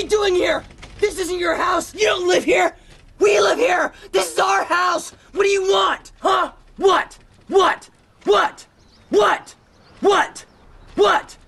you doing here? This isn't your house. You don't live here. We live here. This is our house. What do you want? Huh? What? What? What? What? What? What?